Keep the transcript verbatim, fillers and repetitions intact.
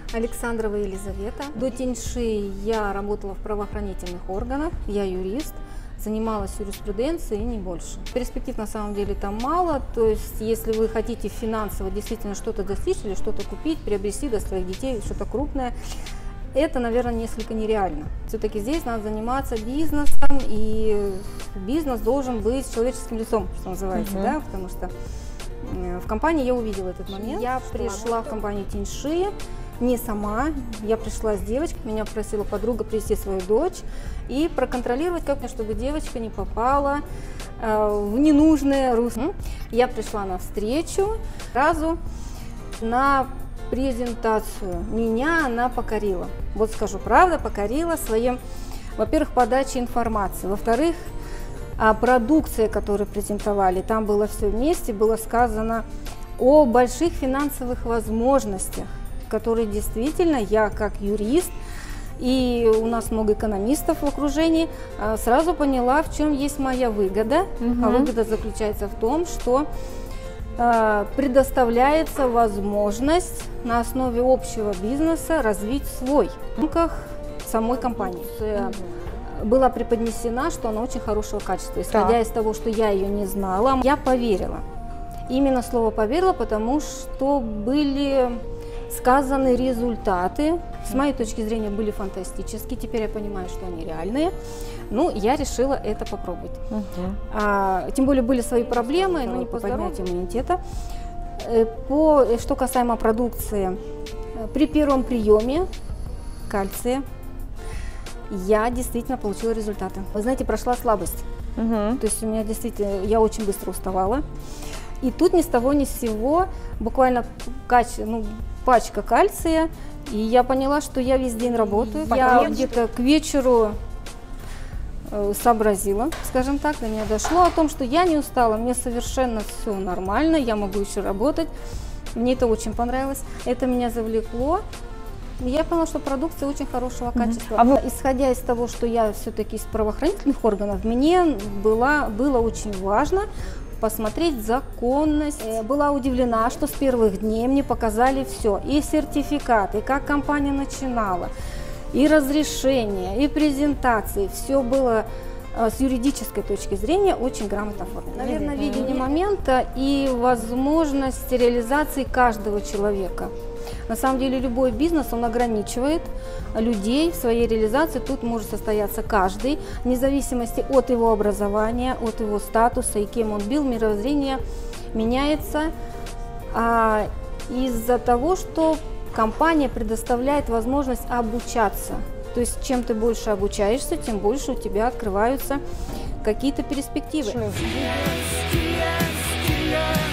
Александрова Елизавета. До Тяньши я работала в правоохранительных органах, я юрист, занималась юриспруденцией и не больше. Перспектив на самом деле там мало, то есть если вы хотите финансово действительно что-то достичь или что-то купить, приобрести для своих детей, что-то крупное, это, наверное, несколько нереально. Все-таки здесь надо заниматься бизнесом, и бизнес должен быть человеческим лицом, что называется, uh-huh. да, потому что в компании я увидела этот момент. Я пришла в компанию Тяньши не сама, я пришла с девочкой, меня просила подруга привезти свою дочь и проконтролировать, как мне, чтобы девочка не попала э, в ненужное русло. Я пришла на встречу, сразу на презентацию. Меня она покорила. Вот скажу, правда, покорила своим, во-первых, подачей информации, во-вторых, о продукции, которую презентовали. Там было все вместе, было сказано о больших финансовых возможностях, которые действительно я как юрист, и у нас много экономистов в окружении, сразу поняла, в чем есть моя выгода. Угу. А выгода заключается в том, что предоставляется возможность на основе общего бизнеса развить свой в рамках самой компании. Угу. Была преподнесена, что она очень хорошего качества. Исходя да. из того, что я ее не знала, я поверила. Именно слово «поверила», потому что были сказаны результаты. С моей точки зрения были фантастические. Теперь я понимаю, что они реальные. Ну, я решила это попробовать. Угу. А, тем более были свои проблемы, но не по поднятию иммунитета. По, что касаемо продукции, при первом приеме кальция я действительно получила результаты. Вы знаете, прошла слабость. Угу. То есть у меня действительно, я очень быстро уставала. И тут ни с того ни с сего, буквально кач, ну, пачка кальция, и я поняла, что я весь день работаю. Я где-то к вечеру э, сообразила, скажем так, до меня дошло о том, что я не устала, мне совершенно все нормально, я могу еще работать. Мне это очень понравилось, это меня завлекло. Я поняла, что продукция очень хорошего качества. Mm-hmm. А вы... Исходя из того, что я все-таки из правоохранительных органов, мне было, было очень важно посмотреть законность. Была удивлена, что с первых дней мне показали все. И сертификат, и как компания начинала, и разрешение, и презентации. Все было с юридической точки зрения очень грамотно оформлено. Наверное, видение момента и возможность реализации каждого человека. На самом деле любой бизнес, он ограничивает людей в своей реализации. Тут может состояться каждый, вне зависимости от его образования, от его статуса и кем он был. Мировоззрение меняется а, из-за того, что компания предоставляет возможность обучаться. То есть чем ты больше обучаешься, тем больше у тебя открываются какие-то перспективы.